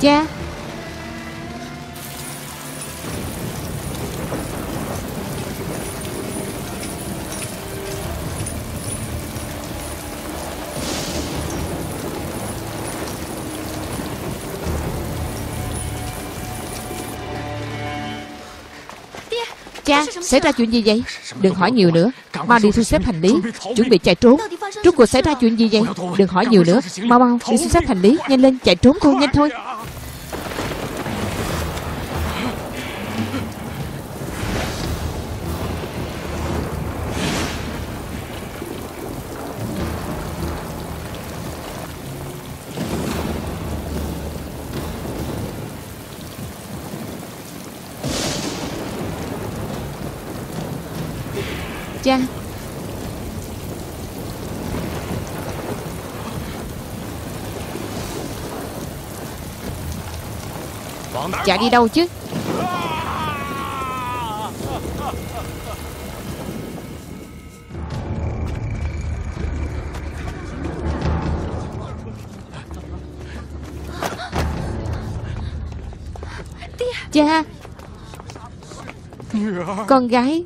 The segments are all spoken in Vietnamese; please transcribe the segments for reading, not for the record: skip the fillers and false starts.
Cha. Cha, xảy ra chuyện gì vậy? Đừng hỏi nhiều nữa, mau đi thu xếp hành lý, chuẩn bị chạy trốn. Rốt cuộc xảy ra chuyện gì vậy? Đừng hỏi nhiều nữa, mau đi thu xếp hành lý, nhanh lên, chạy trốn thôi, nhanh thôi. Cha. Chạy đi đâu chứ? Cha. Con gái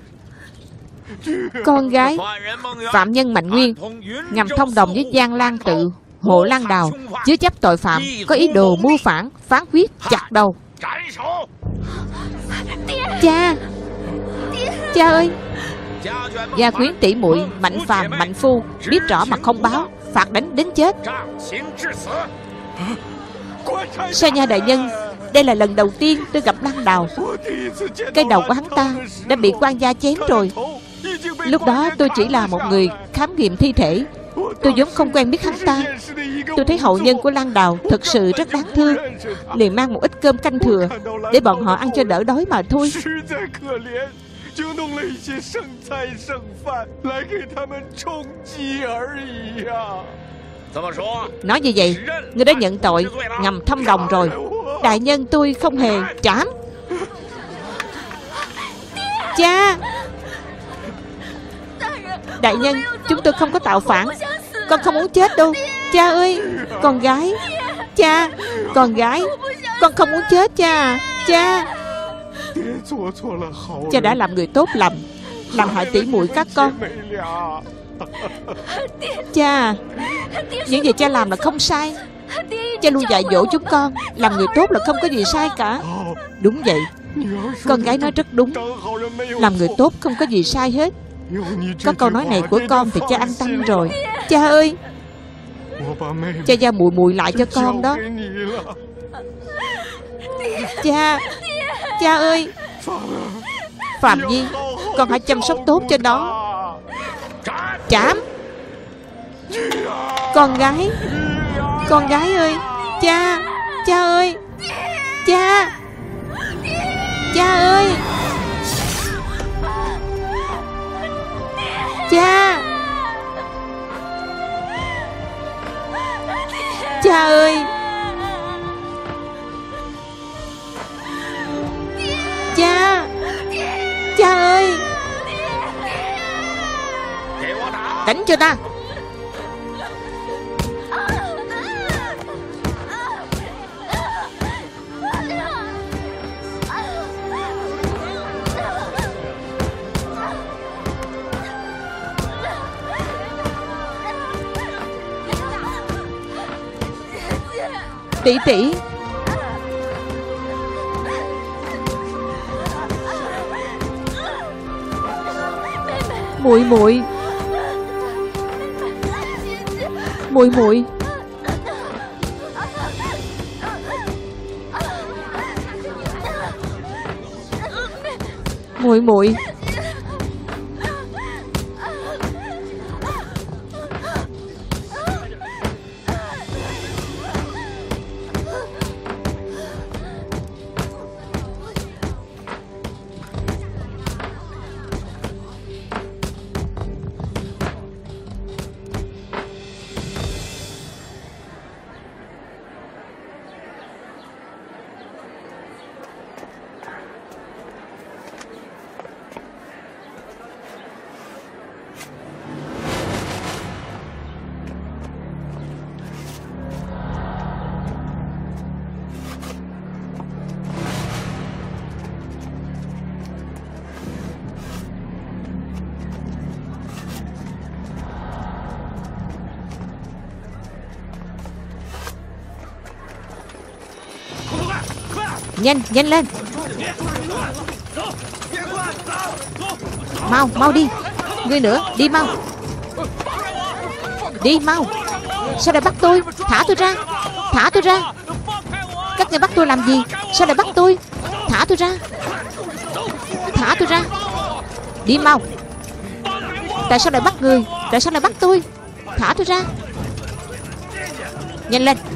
phạm nhân Mạnh Nguyên ngầm thông đồng với Giang Lan Tự, Hộ Lan Đào, chứa chấp tội phạm, có ý đồ mưu phản, phán quyết chặt đầu. Cha. Cha ơi. Gia Quyến tỷ muội Mạnh Phàm, Mạnh Phu biết rõ mà không báo, phạt đánh đến chết. Sa Nha đại nhân, đây là lần đầu tiên tôi gặp Lan Đào. Cái đầu của hắn ta đã bị quan gia chém rồi. Lúc đó tôi chỉ là một người khám nghiệm thi thể, tôi vốn không quen biết hắn ta. Tôi thấy hậu nhân của Lan Đào thật sự rất đáng thương, liền mang một ít cơm canh thừa để bọn họ ăn cho đỡ đói mà thôi. Nói như vậy, ngươi đã nhận tội ngầm thông đồng rồi. Đại nhân, tôi không hề trảm. Cha. Đại nhân, chúng tôi không có tạo phản. Con không muốn chết đâu. Cha ơi. Con gái. Cha. Con gái. Con không muốn chết cha. Cha. Cha đã làm người tốt lành, làm hại tỷ muội các con. Cha. Những gì cha làm là không sai. Cha luôn dạy dỗ chúng con làm người tốt là không có gì sai cả. Đúng vậy, con gái nói rất đúng. Làm người tốt không có gì sai hết. Có câu nói này của con thì cha an tâm rồi. Cha ơi. Cha giao mùi mùi lại cho con đó. Cha. Cha ơi. Phạm Nhi, con hãy chăm sóc tốt cho nó. Trảm. Con gái. Con gái ơi. Cha. Cha ơi. Cha. Cha ơi. Cha. Cha ơi. Cha. Cha ơi. Đánh cho ta. Tỷ tỷ. Muội muội. Muội muội. Muội muội. Nhanh, nhanh lên. Mau, mau đi. Ngươi nữa, đi mau. Đi mau. Sao lại bắt tôi? Thả tôi ra. Thả tôi ra. Các ngươi bắt tôi làm gì? Sao lại bắt tôi? Thả tôi ra. Thả tôi ra. Đi mau. Tại sao lại bắt người? Tại sao lại bắt tôi? Thả tôi ra. Nhanh lên.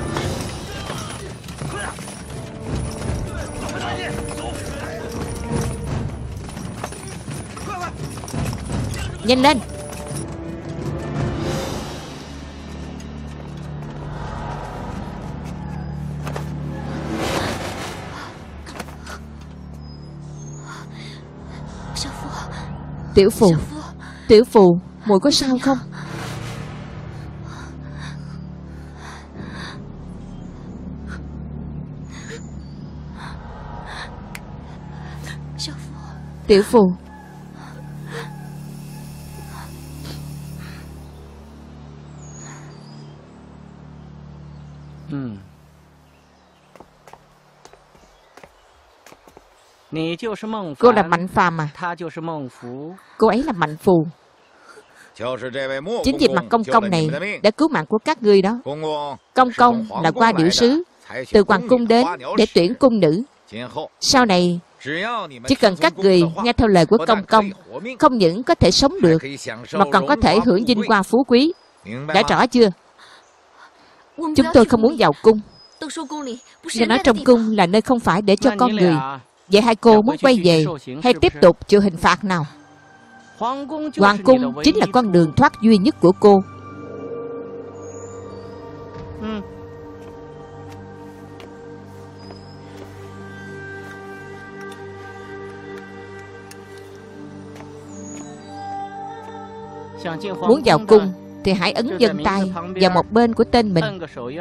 Nhanh lên. Tiểu Phù, Tiểu Phù, muội có sao không? Tiểu Phù. Cô là Mạnh Phàm à? Cô ấy là Mạnh Phù. Chính vì mặt Công Công này đã cứu mạng của các ngươi đó. Công Công là qua điểu sứ từ hoàng cung đến để tuyển cung nữ. Sau này chỉ cần các người nghe theo lời của Công Công, không những có thể sống được mà còn có thể hưởng vinh hoa phú quý. Đã rõ chưa? Chúng tôi không muốn vào cung. Nghe nói trong cung là nơi không phải để cho con người. Vậy hai cô muốn quay về hay tiếp tục chịu hình phạt nào? Hoàng cung chính là con đường thoát duy nhất của cô. Muốn vào cung thì hãy ấn vân tay vào một bên của tên mình.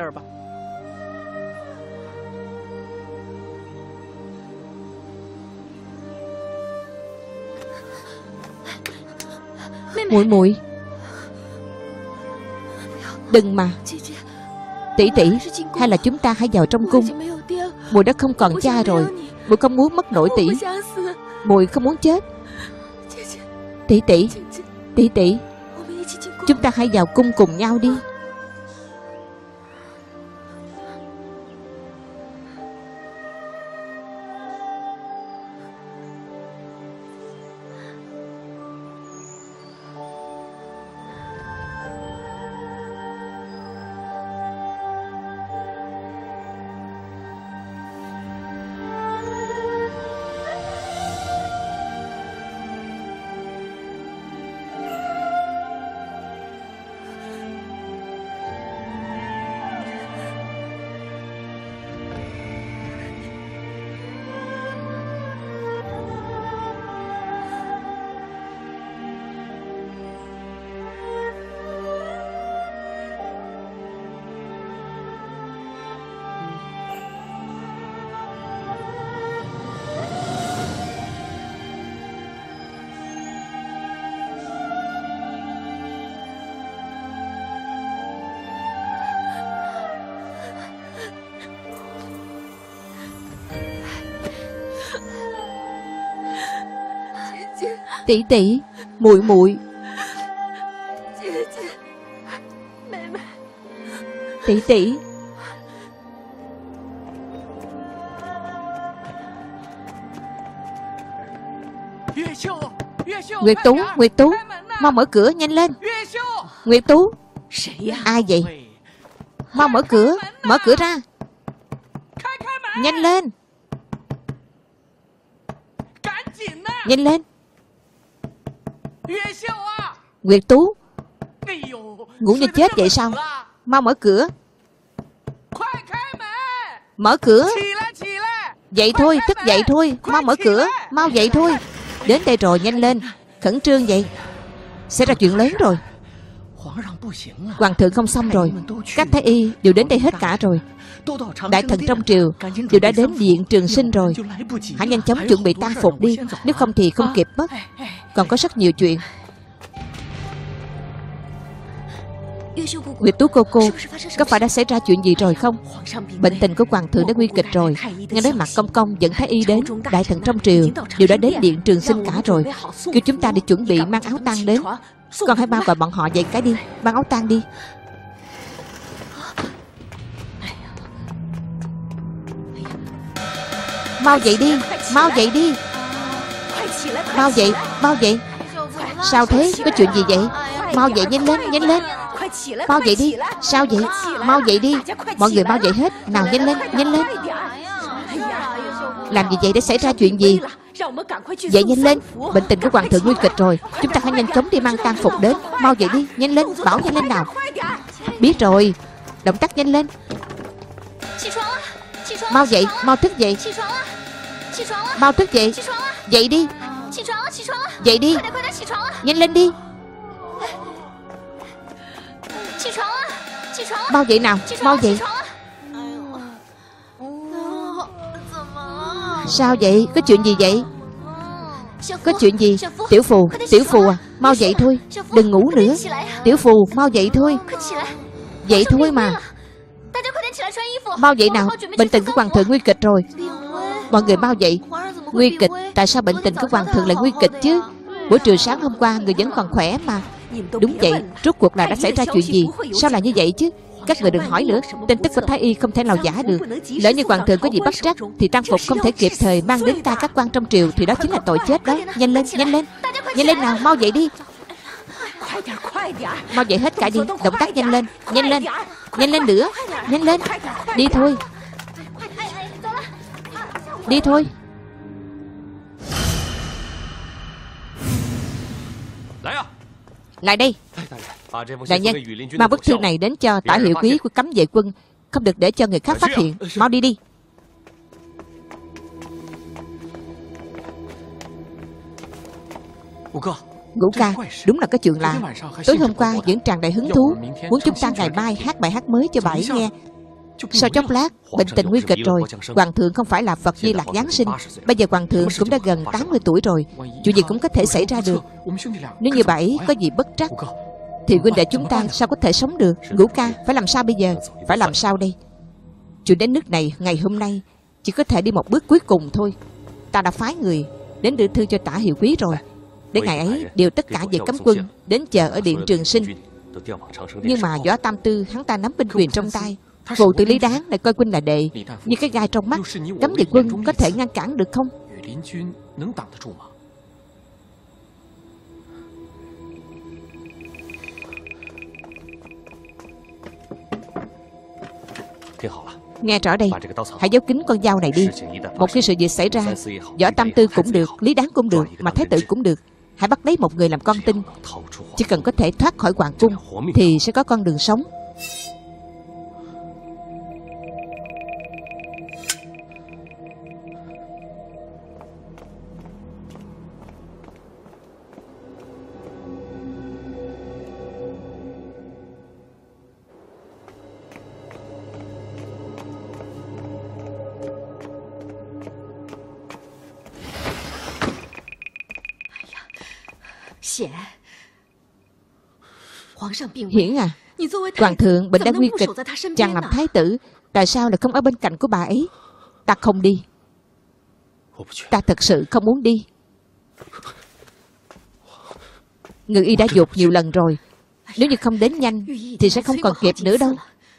Muội muội, đừng mà. Tỷ tỷ, hay là chúng ta hãy vào trong cung. Muội đã không còn cha rồi. Muội không muốn mất nổi tỷ. Muội không muốn chết. Tỷ tỷ, tỷ tỷ, chúng ta hãy vào cung cùng nhau đi. Tỷ tỷ, muội muội. Tỷ tỷ. Nguyệt Tú, Nguyệt Tú, mau mở cửa nhanh lên. Nguyệt Tú. Ai vậy? Mau mở cửa ra. Nhanh lên. Nhanh lên. Nguyệt Tú, ngủ như chết vậy sao? Mau mở cửa. Mở cửa. Dậy thôi, thức dậy thôi. Mau mở cửa, mau dậy thôi. Đến đây rồi, nhanh lên. Khẩn trương vậy. Sẽ ra chuyện lớn rồi. Hoàng thượng không xong rồi. Các thái y đều đến đây hết cả rồi. Đại thần trong triều đều đã đến viện Trường Sinh rồi. Hãy nhanh chóng chuẩn bị tang phục đi. Nếu không thì không kịp mất. Còn có rất nhiều chuyện. Nguyệt Tú cô có phải đã xảy ra chuyện gì rồi không? Bệnh tình của hoàng thượng đã nguy kịch rồi. Nghe nói Mạc Công Công dẫn thái y đến, đại thần trong triều đều đã đến điện Trường Sinh cả rồi. Kêu chúng ta đi chuẩn bị mang áo tang đến. Con hãy mau gọi bọn họ dậy cái đi, mang áo tang đi. Mau dậy đi, mau dậy đi. Mau dậy, mau dậy. Sao thế, có chuyện gì vậy? Mau dậy, nhanh lên, nhanh lên. Mau dậy đi. Sao vậy? Mau dậy đi. Mọi người mau dậy hết. Nào nhanh lên, nhanh lên. Làm gì vậy, đã xảy ra chuyện gì? Dậy nhanh lên. Bệnh tình của hoàng thượng nguy kịch rồi. Chúng ta hãy nhanh chóng đi mang tang phục đến. Mau dậy đi, nhanh lên, bảo nhanh lên nào. Biết rồi. Động tác nhanh lên. Mau dậy, mau thức dậy. Mau thức dậy. Dậy đi. Dậy đi. Nhanh lên đi. Mau dậy nào, mau dậy. Sao vậy, có chuyện gì vậy? Có chuyện gì? Tiểu Phù, Tiểu Phù à, mau dậy thôi. Đừng ngủ nữa. Tiểu Phù, mau dậy thôi. Dậy thôi mà. Mau dậy nào, bệnh tình của hoàng thượng nguy kịch rồi. Mọi người mau dậy. Nguy kịch, tại sao bệnh tình của hoàng thượng lại nguy kịch chứ? Buổi trưa sáng hôm qua người vẫn còn khỏe mà. Đúng vậy, rốt cuộc là đã xảy ra chuyện gì? Sao là như vậy chứ? Các người đừng hỏi nữa. Tin tức của thái y không thể nào giả được. Lỡ như hoàng thượng có gì bất trắc thì trang phục không thể kịp thời mang đến tay các quan trong triều thì đó chính là tội chết đó. Nhanh lên, nhanh lên. Nhanh lên nào, mau dậy đi. Mau dậy hết cả đi. Động tác nhanh lên, nhanh lên. Nhanh lên nữa, nhanh lên. Đi thôi. Đi thôi. Lại đây. Đại nhân, mang bức thư này đến cho tả hiệu quý của cấm vệ quân, không được để cho người khác phát hiện. Mau đi đi. Ngũ ca, đúng là có chuyện lạ. Tối hôm qua vẫn tràn đầy hứng thú, muốn chúng ta ngày mai hát bài hát mới cho bà ấy nghe. Sau chốc lát, bệnh tình nguy kịch rồi. Hoàng thượng không phải là Phật Di Lặc Giáng sinh. Bây giờ hoàng thượng cũng đã gần 80 tuổi rồi. Chuyện gì cũng có thể xảy ra được. Nếu như bà ấy có gì bất trắc thì huynh đệ chúng ta sao có thể sống được? Ngũ ca, phải làm sao bây giờ? Phải làm sao đây? Chuyện đến nước này, ngày hôm nay chỉ có thể đi một bước cuối cùng thôi. Ta đã phái người đến đưa thư cho tả hiệu quý rồi. Để ngày ấy điều tất cả về cấm quân đến chờ ở điện Trường Sinh. Nhưng mà Võ Tam Tư hắn ta nắm binh quyền trong tay. Phụ tử Lý Đáng lại coi huynh là đệ, như cái gai trong mắt. Cấm vệ quân có thể ngăn cản được không? Nghe rõ đây, hãy giấu kín con dao này đi. Một khi sự việc xảy ra, Võ Tam Tư cũng được, Lý Đáng cũng được, mà Thái tử cũng được. Hãy bắt lấy một người làm con tin. Chỉ cần có thể thoát khỏi hoàng cung thì sẽ có con đường sống. Hiển à, hoàng thượng bệnh đã nguy kịch, chàng làm thái tử tại sao lại không ở bên cạnh của bà ấy? Ta không đi. Ta thật sự không muốn đi. Ngự y đã dục nhiều lần rồi. Nếu như không đến nhanh thì sẽ không còn kịp nữa đâu.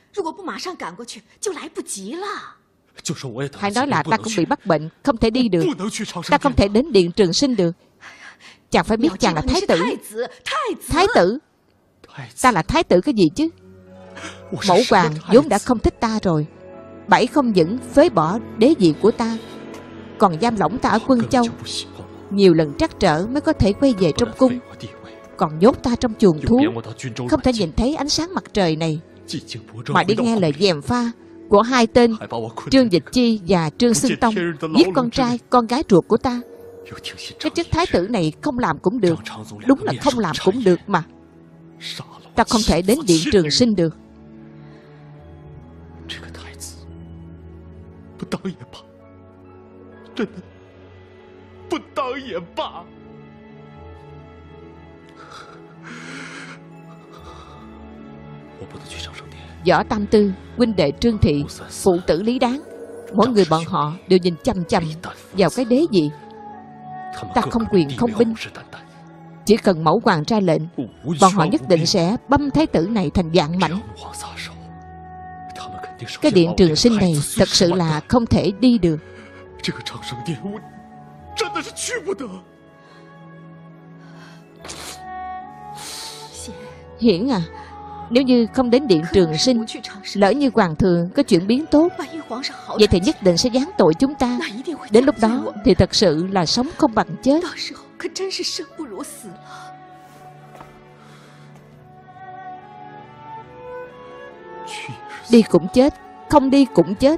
Hãy nói là ta cũng bị mắc bệnh, không thể đi được. Ta không thể đến điện Trường Sinh được. Chàng phải biết chàng là thái tử. Thái tử? Ta là thái tử cái gì chứ? Mẫu hoàng vốn đã không thích ta rồi. Bảy không những phế bỏ đế vị của ta, còn giam lỏng ta ở Quân Châu. Nhiều lần trắc trở mới có thể quay về trong cung, còn nhốt ta trong chuồng thú, không thể nhìn thấy ánh sáng mặt trời này, mà đi nghe lời gièm pha của hai tên Trương Dịch Chi và Trương Xưng Tông giết con trai con gái ruột của ta. Cái chức thái tử này không làm cũng được. Đúng là không làm cũng được mà. Ta không thể đến điện Trường Sinh được. Võ Tam Tư, huynh đệ Trương Thị, phụ tử Lý Đáng, mỗi người bọn họ đều nhìn chằm chằm vào cái đế vị. Ta không quyền không binh, chỉ cần mẫu hoàng ra lệnh, bọn họ nhất định sẽ băm thái tử này thành vạn mảnh. Cái điện Trường Sinh này thật sự là không thể đi được. Hiển à, nếu như không đến điện Trường Sinh, lỡ như hoàng thượng có chuyển biến tốt, vậy thì nhất định sẽ giáng tội chúng ta. Đến lúc đó thì thật sự là sống không bằng chết. Đi cũng chết, không đi cũng chết.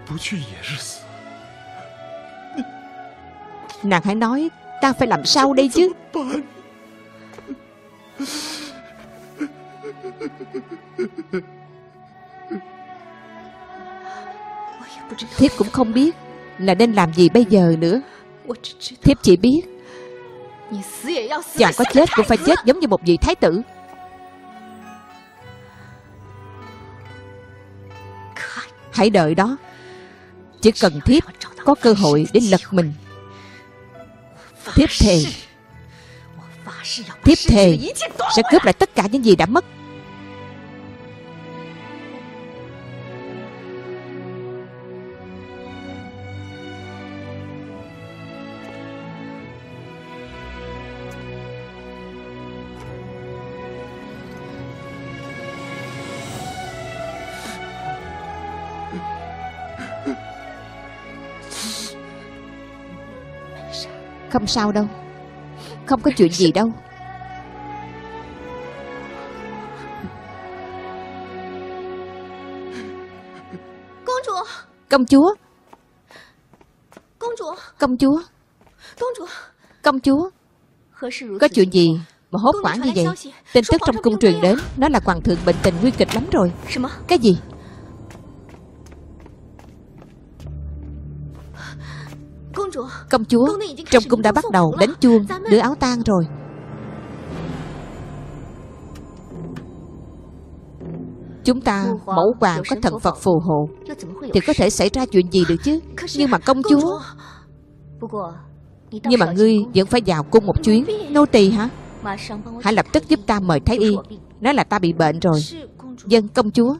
Nàng hãy nói, ta phải làm sao đây chứ? Thiếp cũng không biết là nên làm gì bây giờ nữa. Thiếp chỉ biết chàng có chết cũng phải chết giống như một vị thái tử. Hãy đợi đó. Chỉ cần thiếp có cơ hội để lật mình, thiếp thề sẽ cướp lại tất cả những gì đã mất. Không sao đâu, không có chuyện gì đâu. Công chúa, công chúa, công chúa, có chuyện gì mà hốt hoảng như vậy? Tin tức trong cung truyền đến, nói là hoàng thượng bệnh tình nguy kịch lắm rồi. Cái gì? Công chúa, trong cung đã bắt đầu đánh chuông đưa áo tang rồi. Chúng ta mẫu hoàng có thần Phật phù hộ thì có thể xảy ra chuyện gì được chứ? Nhưng mà công chúa, nhưng mà ngươi vẫn phải vào cung một chuyến. Nô tỳ hả? Hãy lập tức giúp ta mời thái y, nói là ta bị bệnh rồi. Vâng, công chúa.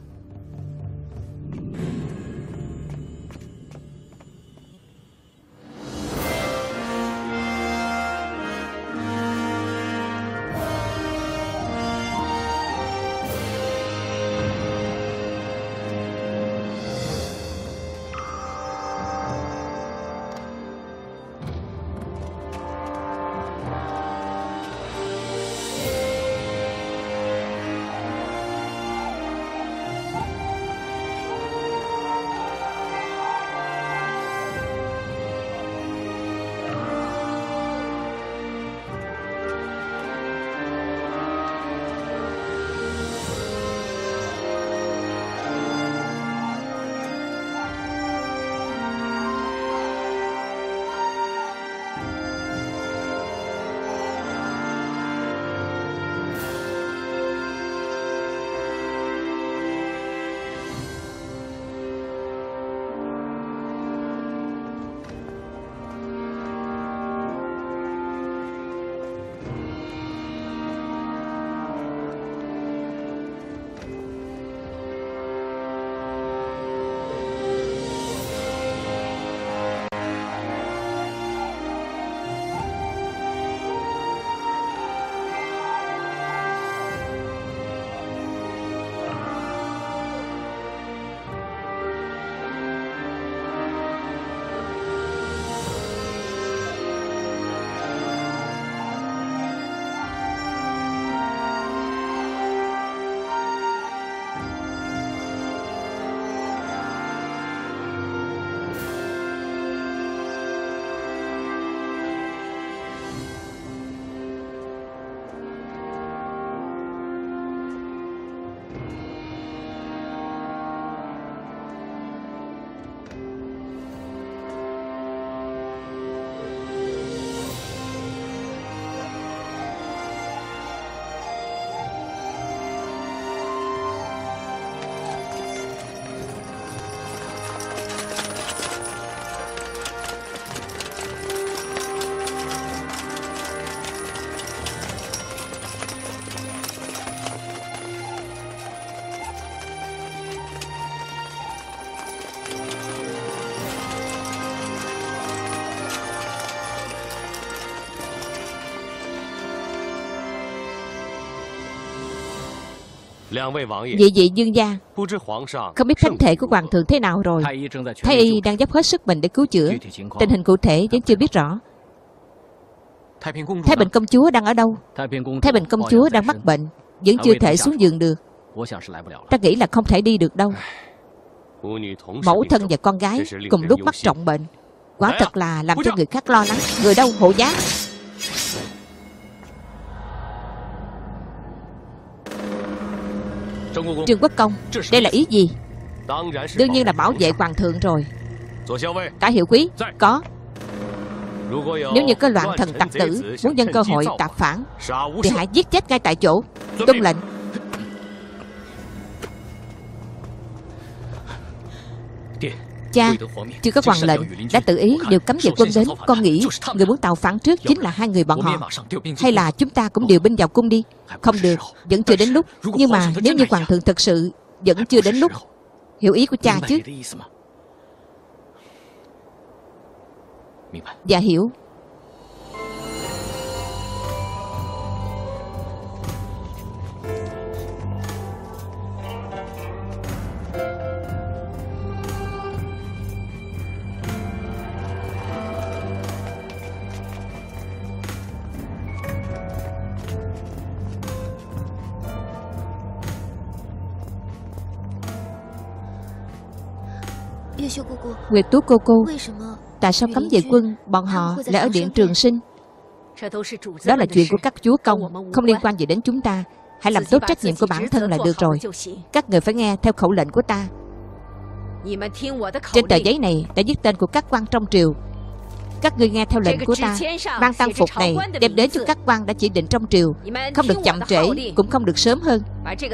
Vị dương gia, không biết thánh thể của hoàng thượng thế nào rồi. Thái y đang dốc hết sức mình để cứu chữa. Tình hình cụ thể vẫn chưa biết rõ. Thái Bình công chúa đang ở đâu? Thái Bình công chúa đang mắc bệnh, vẫn chưa thể xuống giường được. Ta nghĩ là không thể đi được đâu. Mẫu thân và con gái cùng lúc mắc trọng bệnh, quả thật là làm cho người khác lo lắng. Người đâu hộ giá? Trương Quốc Công, đây là ý gì? Đương nhiên là bảo vệ hoàng thượng rồi. Cả hiệu quý có. Nếu như có loạn thần tặc tử muốn nhân cơ hội tạp phản thì hãy giết chết ngay tại chỗ. Tuân lệnh. Cha, chưa có hoàng lệnh đã tự ý điều cấm vệ quân đến. Con nghĩ người muốn tạo phản trước chính là hai người bọn họ. Hay là chúng ta cũng điều binh vào cung đi? Không được, vẫn chưa đến lúc. Nhưng mà nếu như hoàng thượng thật sự vẫn chưa đến lúc. Hiểu ý của cha chứ? Dạ hiểu. Nguyệt Tú cô cô, tại sao cấm vệ quân bọn họ lại ở điện Trường Sinh? Đó là chuyện của các chúa công, không liên quan gì đến chúng ta. Hãy làm tốt trách nhiệm của bản thân là được rồi. Các người phải nghe theo khẩu lệnh của ta. Trên tờ giấy này đã viết tên của các quan trong triều. Các ngươi nghe theo lệnh của ta, mang tang phục này đem đến cho các quan đã chỉ định trong triều. Không được chậm trễ, cũng không được sớm hơn.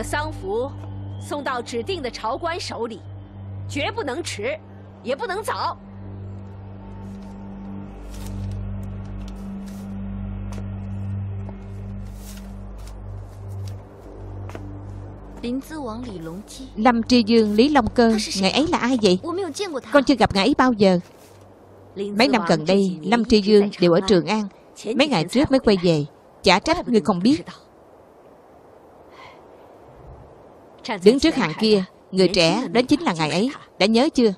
Lâm Tri Dương Lý Long Cơ, ngài ấy là ai vậy? Con chưa gặp ngài ấy bao giờ. Mấy năm gần đây Lâm Tri Dương đều ở Trường An. Mấy ngày trước mới quay về. Chả trách ngươi không biết. Đứng trước hàng kia, người trẻ đến chính là ngài ấy. Đã nhớ chưa?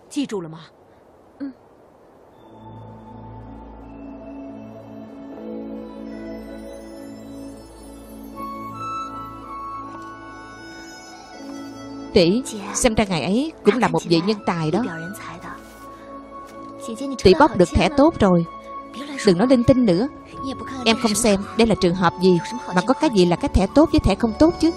Tỷ, xem ra ngài ấy cũng là một vị nhân tài đó. Tỷ bóc được thẻ tốt rồi, đừng nói linh tinh nữa. Em không xem đây là trường hợp gì mà có cái gì là cái thẻ tốt với thẻ không tốt chứ.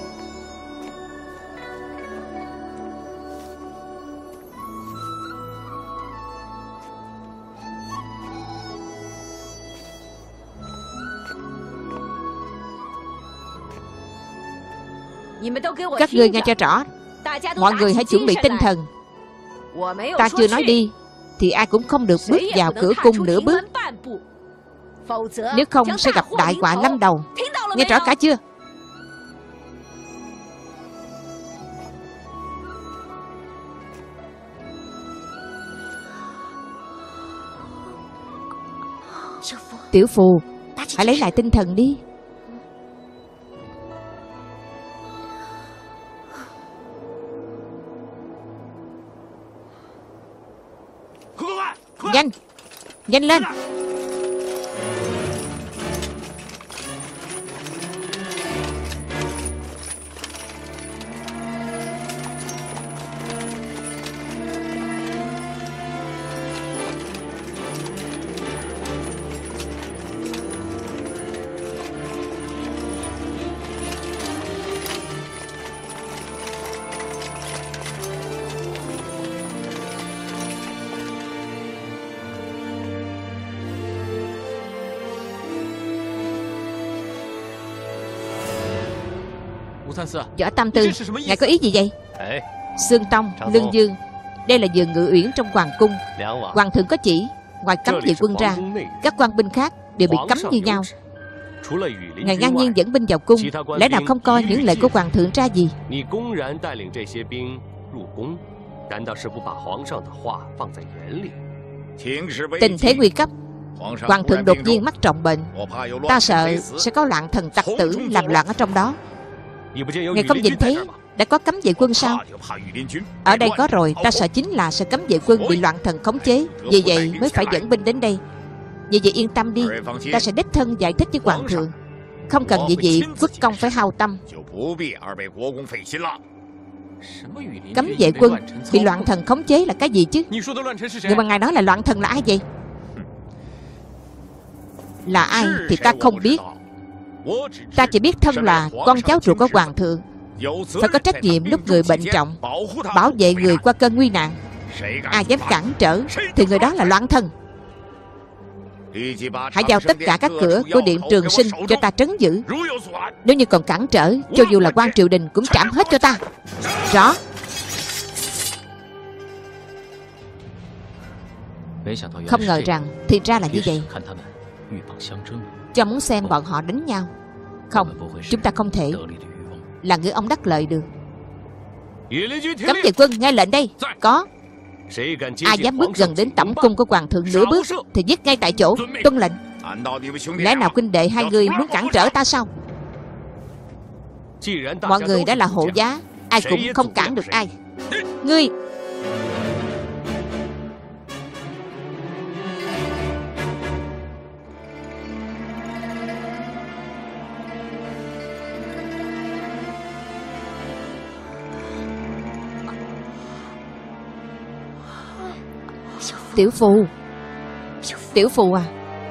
Các ngươi nghe cho rõ, mọi người hãy chuẩn bị tinh thần. Ta chưa nói đi thì ai cũng không được bước vào cửa cung nửa bước. Nếu không sẽ gặp đại họa lâm đầu. Nghe rõ cả chưa? Tiểu phù, hãy lấy lại tinh thần đi. Nhanh, nhanh lên. Võ Tam Tư, ngài có ý gì vậy? Xương Tông, Lương Dương, đây là vườn ngự uyển trong hoàng cung. Hoàng thượng có chỉ, ngoài cấm vệ quân ra, các quan binh khác đều bị cấm như nhau. Ngài ngang nhiên dẫn binh vào cung, lẽ nào không coi những lệnh của hoàng thượng ra gì? Tình thế nguy cấp, hoàng thượng đột nhiên mắc trọng bệnh. Ta sợ sẽ có loạn thần tặc tử làm loạn ở trong đó. Ngài không nhìn thấy Đã có cấm vệ quân sao? Ở đây có rồi. Ta sợ chính là sợ cấm vệ quân bị loạn thần khống chế. Vì vậy mới phải dẫn binh đến đây. Vì vậy yên tâm đi, ta sẽ đích thân giải thích với hoàng thượng. Không cần vì vậy phức công phải hao tâm. Cấm vệ quân bị loạn thần khống chế là cái gì chứ? Nhưng mà ngài nói là loạn thần là ai vậy? Là ai thì ta không biết. Ta chỉ biết thân là con cháu ruột của hoàng thượng, phải có trách nhiệm lúc người bệnh trọng, bảo vệ người qua cơn nguy nạn. Ai dám cản trở thì người đó là loạn thần. Hãy giao tất cả các cửa của điện Trường Sinh cho ta trấn giữ. Nếu như còn cản trở, cho dù là quan triều đình cũng trảm hết cho ta. Rõ. Không ngờ rằng thì ra là như vậy. Cho muốn xem bọn họ đánh nhau. Không, chúng ta không thể là ngư ông đắc lợi được. Cấm vệ quân nghe lệnh đây. Có. Ai dám bước gần đến tẩm cung của hoàng thượng nửa bước thì giết ngay tại chỗ. Tuân lệnh. Lẽ nào huynh đệ hai người muốn cản trở ta sao? Mọi người đã là hộ giá, ai cũng không cản được ai. Ngươi Tiểu Phù. Tiểu Phù à?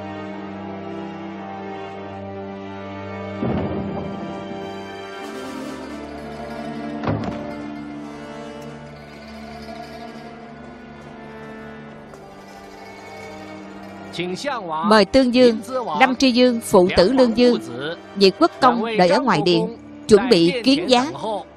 Mời Tương Dương, Lâm Tri Dương, phụ tử Lương Dương, Diệt Quốc Công đợi ở ngoài điện, chuẩn bị kiến giá.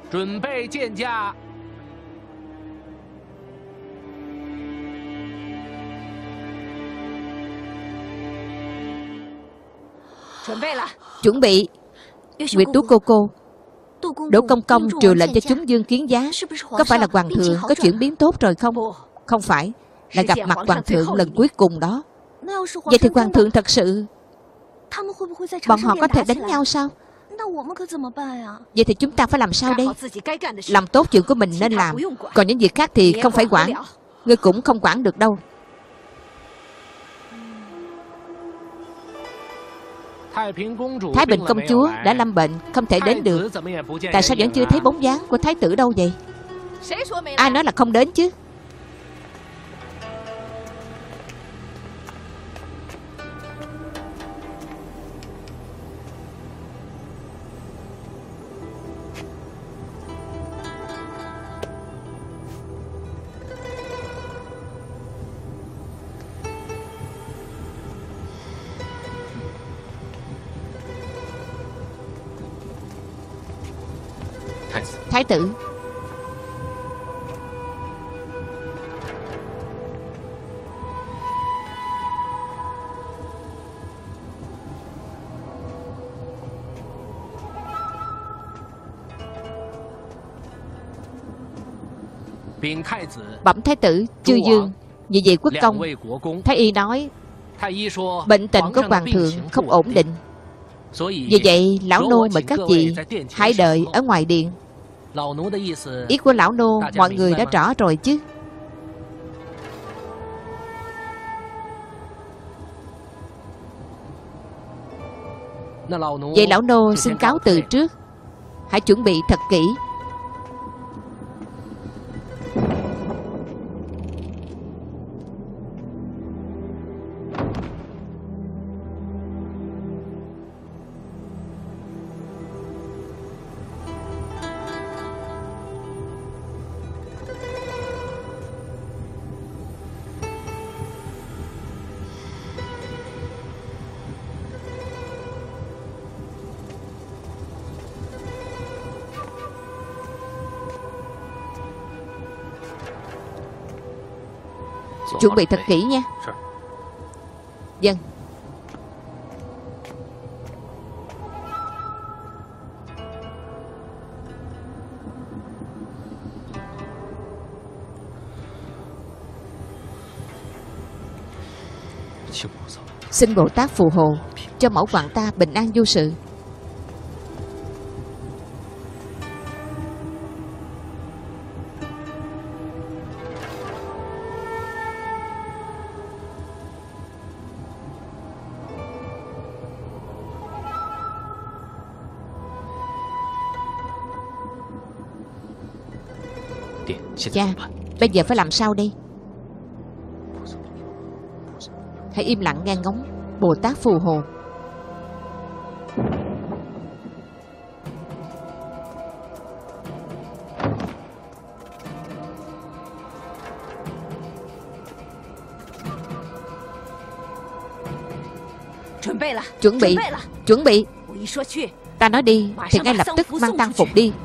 Chuẩn bị. Nguyệt Tú cô cô, Đỗ Công Công triều lệnh cho chúng dương kiến giá. Có phải là hoàng thượng có chuyển biến tốt rồi không? Không phải, là gặp mặt hoàng thượng lần cuối cùng đó. Vậy thì hoàng thượng thật sự, bọn họ có thể đánh nhau sao? Vậy thì chúng ta phải làm sao đây? Làm tốt chuyện của mình nên làm, còn những việc khác thì không phải quản. Ngươi cũng không quản được đâu. Thái Bình công chúa đã lâm bệnh, không thể đến được. Tại sao vẫn chưa thấy bóng dáng của thái tử đâu vậy? Ai nói là không đến chứ? Thái tử. Bẩm thái tử, chư dương, vì vậy quốc công. Thái y nói bệnh tình của hoàng thượng không ổn định. Vì vậy lão nô mời các vị hãy đợi ở ngoài điện. Ý của lão nô mọi người đã rõ rồi chứ? Vậy lão nô xin cáo từ trước. Hãy chuẩn bị thật kỹ. Chuẩn bị thật kỹ nha. Vâng. Xin Bồ Tát phù hộ cho mẫu hoàng ta bình an vô sự. Cha, bây giờ phải làm sao đây? Hãy im lặng nghe ngóng Bồ Tát phù hộ. Chuẩn bị. Ta nói đi thì ngay lập tức mang tang phục đi.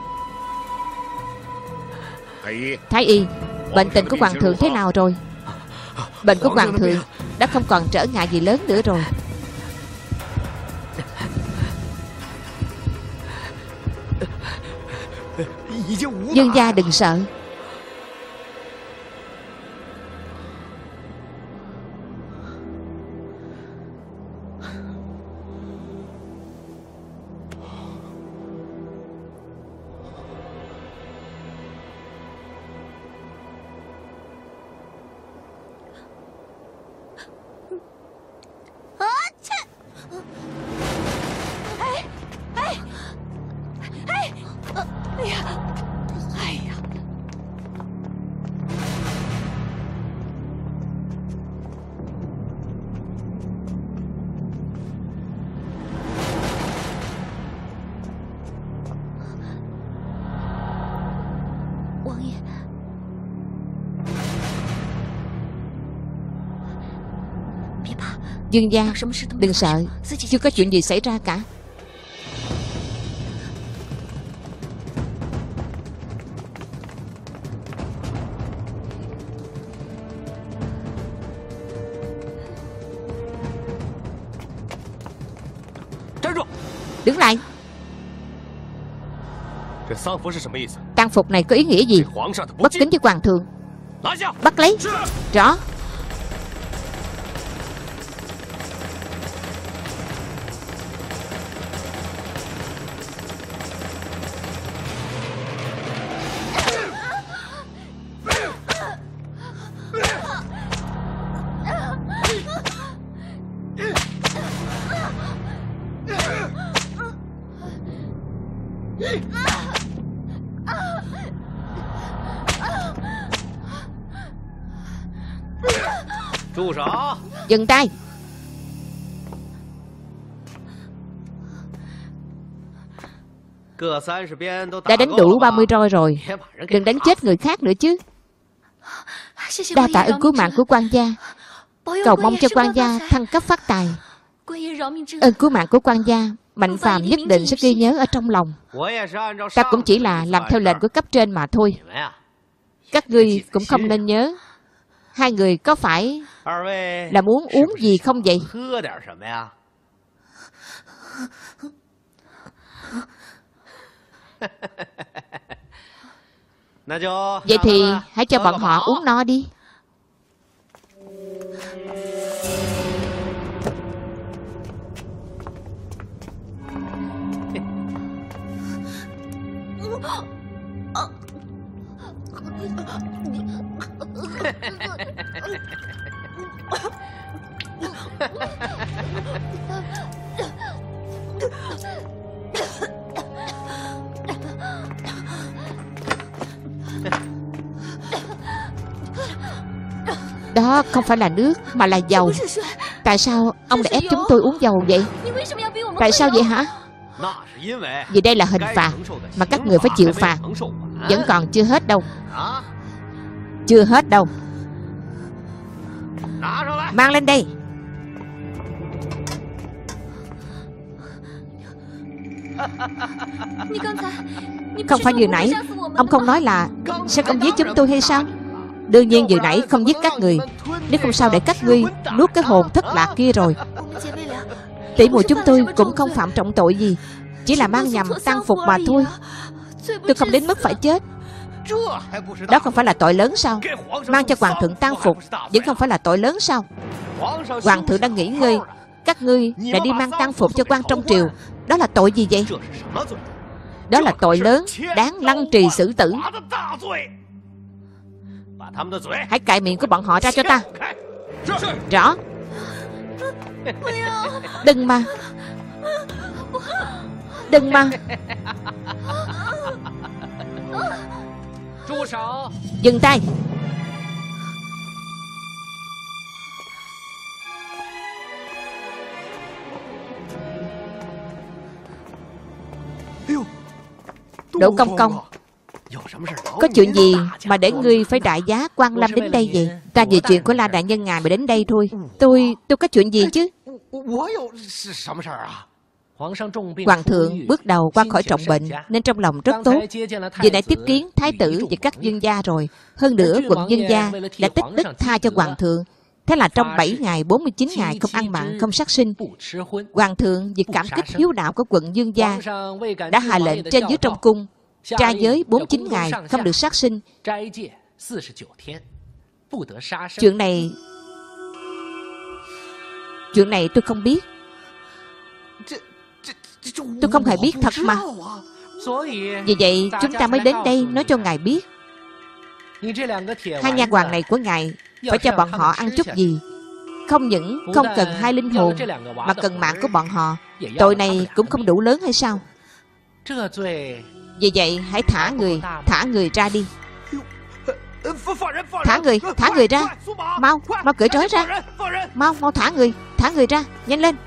Thái y, bệnh tình của hoàng thượng thế nào rồi? Bệnh của hoàng thượng đã không còn trở ngại gì lớn nữa rồi. Dương gia đừng sợ. Dương gia, đừng sợ, chưa có chuyện gì xảy ra cả. Đứng lại. Tang phục này có ý nghĩa gì? Bất kính với hoàng thượng. Bắt lấy. Rõ. Dừng tay. Đã đánh đủ 30 roi rồi, đừng đánh chết người khác nữa chứ. Đa tạ ơn cứu mạng của quan gia. Cầu mong cho quan gia thăng cấp phát tài. Ơn cứu mạng của quan gia Mạnh Phàm nhất định sẽ ghi nhớ ở trong lòng. Ta cũng chỉ là làm theo lệnh của cấp trên mà thôi. Các ngươi cũng không nên nhớ. Hai người có phải là muốn uống gì không vậy? Vậy thì hãy cho bọn họ uống no đi. Đó không phải là nước mà là dầu. Tại sao ông lại ép chúng tôi uống dầu vậy? Tại sao vậy hả? Vì đây là hình phạt mà các người phải chịu phạt. Vẫn còn chưa hết đâu. Chưa hết đâu. Mang lên đây. Không phải vừa nãy ông không nói là sẽ không giết chúng tôi hay sao? Đương nhiên vừa nãy không giết các người, nếu không sao để các ngươi nuốt cái hồn thất lạc kia rồi. Tỷ muội chúng tôi cũng không phạm trọng tội gì, chỉ là mang nhầm tang phục mà thôi. Tôi không đến mức phải chết. Đó không phải là tội lớn sao? Mang cho hoàng thượng tang phục vẫn không phải là tội lớn sao? Hoàng thượng đang nghỉ ngơi, các ngươi lại đi mang tang phục cho quan trong triều. Đó là tội gì vậy? Đó là tội lớn, đáng lăng trì xử tử. Hãy cạy miệng của bọn họ ra cho ta. Rõ. Đừng mà. Đừng mà. Dừng tay. Đỗ Công Công, có chuyện gì mà để ngươi phải đại giá quan lâm đến đây vậy? Ta vì chuyện của La đại nhân ngài mà đến đây thôi. Tôi có chuyện gì chứ? Hoàng thượng bước đầu qua khỏi trọng bệnh nên trong lòng rất tốt. Vừa nãy tiếp kiến thái tử và các dương gia rồi. Hơn nữa quận Dương gia đã tích đức tha cho hoàng thượng. Thế là trong 7 ngày 49 ngày không ăn mặn không sát sinh. Hoàng thượng vì cảm kích hiếu đạo của quận Dương gia đã hạ lệnh trên dưới trong cung tra giới 49 ngày không được sát sinh. Chuyện này tôi không biết. Tôi không hề biết thật mà. Vì vậy chúng ta mới đến đây nói cho ngài biết. Hai nha hoàn này của ngài phải cho bọn họ ăn chút gì. Không những không cần hai linh hồn mà cần mạng của bọn họ. Tội này cũng không đủ lớn hay sao? Vì vậy hãy thả người ra đi. Thả người ra. Mau cởi trói ra. Mau thả người ra, nhanh lên.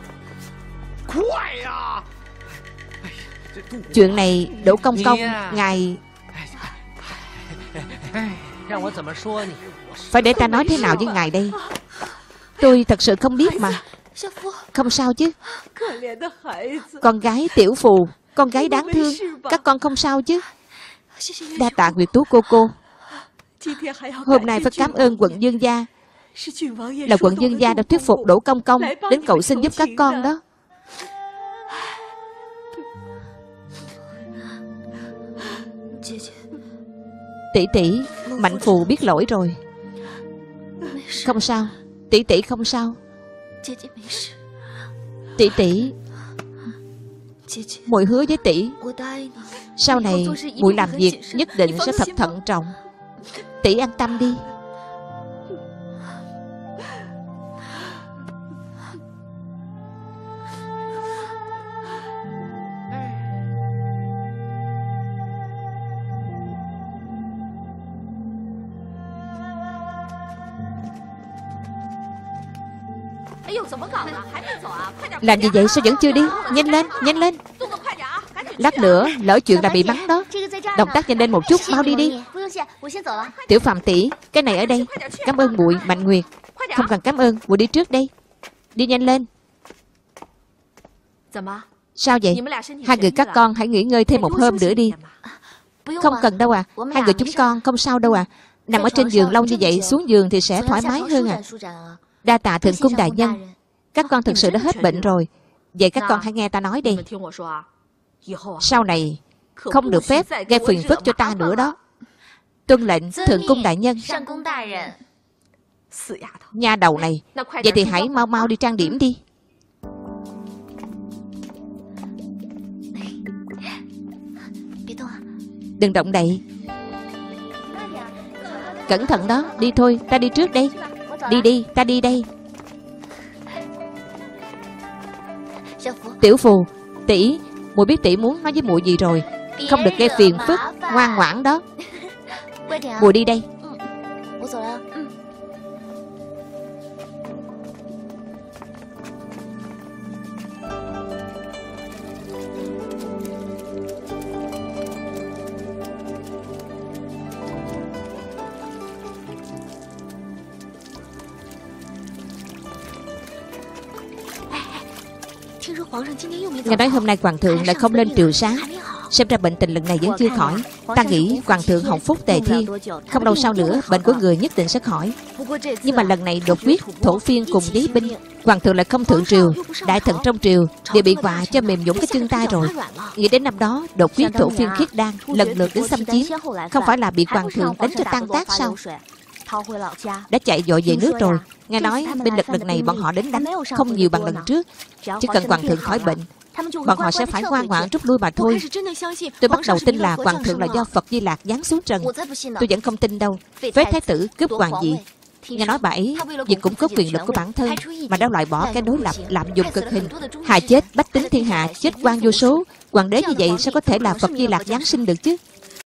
Chuyện này Đỗ Công Công, ngài phải để ta nói thế nào với ngài đây? Tôi thật sự không biết mà. Không sao chứ? Con gái Tiểu Phù, con gái đáng thương, các con không sao chứ? Đa tạ Nguyệt Tú cô. Hôm nay phải cảm ơn quận Dương gia. Là quận Dương gia đã thuyết phục Đỗ Công Công đến cầu xin giúp các con đó. Tỷ, Mạnh Phù biết lỗi rồi. Không sao, tỷ không sao. Tỷ, muội hứa với tỷ, sau này muội làm việc nhất định sẽ thật thận trọng. Tỷ an tâm đi. Làm gì vậy, sao vẫn chưa đi? Nhanh lên. Lát nữa lỡ chuyện là bị mắng đó. Động tác nhanh lên một chút, mau đi. Tiểu Phạm tỷ, cái này ở đây. Cảm ơn muội, Mạnh Nguyệt. Không cần cảm ơn, muội đi trước đây. Đi nhanh lên. Sao vậy? Hai người các con hãy nghỉ ngơi thêm một hôm nữa đi. Không cần đâu à. Hai người chúng con không sao đâu à. Nằm ở trên giường lâu như vậy, xuống giường thì sẽ thoải mái hơn à. Đa tạ thượng cung đại nhân. Các con thực sự đã hết bệnh rồi. Vậy các con hãy nghe ta nói đi. Sau này không được phép gây phiền phức cho ta nữa đó. Tuân lệnh thượng cung đại nhân. Nha đầu này. Vậy thì hãy mau đi trang điểm đi. Đừng động đậy. Cẩn thận đó. Đi thôi, ta đi trước đây. Đi, ta đi đây. Tiểu Phù, tỷ, muội biết tỷ muốn nói với muội gì rồi. Không được gây phiền phức, ngoan ngoãn đó. Muội đi đây. Nghe nói hôm nay hoàng thượng lại không lên triều sáng. Xem ra bệnh tình lần này vẫn chưa khỏi. Ta nghĩ hoàng thượng hồng phúc tề thiên, không lâu sau nữa bệnh của người nhất định sẽ khỏi. Nhưng mà lần này đột quyết, thổ phiên cùng giấy binh, hoàng thượng lại không thượng triều. Đại thần trong triều đều bị họa cho mềm nhũn cái chân tay rồi. Nghĩ đến năm đó đột quyết, thổ phiên, khiết đan lần lượt đến xâm chiếm, không phải là bị hoàng thượng đánh cho tan tác sao? Đã chạy vội về nước rồi. Nghe nói binh lực lần này bọn họ đến đánh không nhiều bằng lần trước. Chỉ cần hoàng thượng khỏi bệnh, bọn họ sẽ phải ngoan ngoãn rút lui mà thôi. Tôi bắt đầu tin là hoàng thượng là do Phật Di Lạc giáng xuống trần. Tôi vẫn không tin đâu. Phế thái tử cướp hoàng vị. Nghe nói bà ấy vì củng cố quyền lực của bản thân mà đã loại bỏ cái đối lập lạm dụng cực hình, hại chết bách tính thiên hạ, chết quan vô số. Hoàng đế như vậy sao có thể là Phật Di Lạc giáng sinh được chứ?